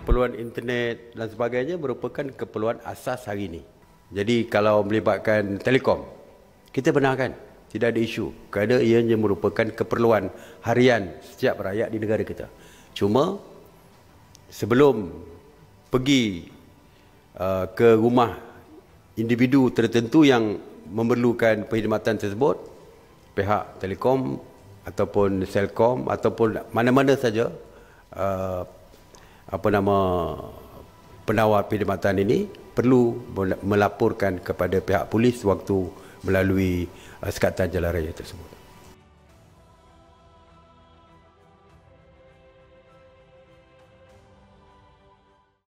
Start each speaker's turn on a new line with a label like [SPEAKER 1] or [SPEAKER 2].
[SPEAKER 1] keperluan internet dan sebagainya merupakan keperluan asas hari ini. Jadi kalau melibatkan telekom, kita benarkan tidak ada isu kerana ianya merupakan keperluan harian setiap rakyat di negara kita. Cuma sebelum pergi ke rumah individu tertentu yang memerlukan perkhidmatan tersebut, pihak telekom ataupun Celcom ataupun mana-mana saja penawar perkhidmatan ini perlu melaporkan kepada pihak polis waktu melalui sekatan jalan raya tersebut.